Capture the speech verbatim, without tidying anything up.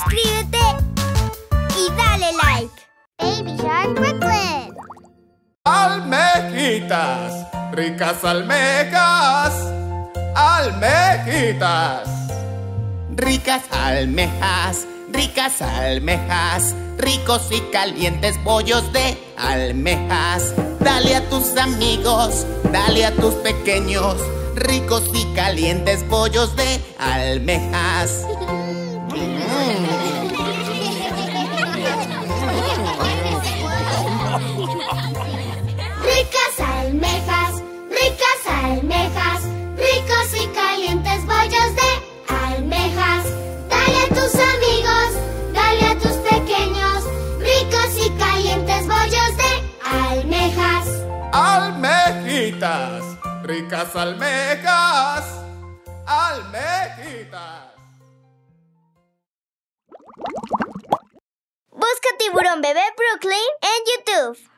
suscríbete y dale like. Baby Shark Brooklyn. Almejitas, ricas almejas, almejitas. Ricas almejas, ricas almejas, ricos y calientes bollos de almejas. Dale a tus amigos, dale a tus pequeños, ricos y calientes bollos de almejas. Ricas almejas, ricas almejas, ricos y calientes bollos de almejas. Dale a tus amigos, dale a tus pequeños, ricos y calientes bollos de almejas. Almejitas, ricas almejas, almejitas. Busca Tiburón Bebé Brooklyn en YouTube.